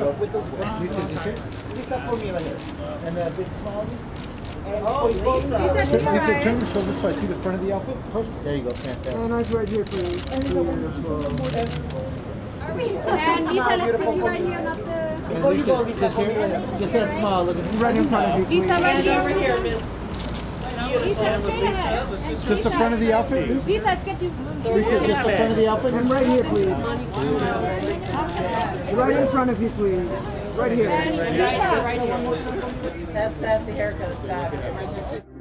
with those Lisa for me right here. And the big small ones. Lisa, turn your shoulders so I see the front of the outfit. Perfect. There you go. Fantastic. And eyes right here, please. And Lisa, let's put you right here, not the... Before you go, Lisa, just that smile. Look at right in front of you. Lisa, right here. Over here, miss. Lisa, straight ahead. Just the front of the outfit? Lisa, let's get you... Lisa, just the front of the outfit? And right here, please. Right in front of you, please. Right here. And Lisa. That's the haircut. It's back.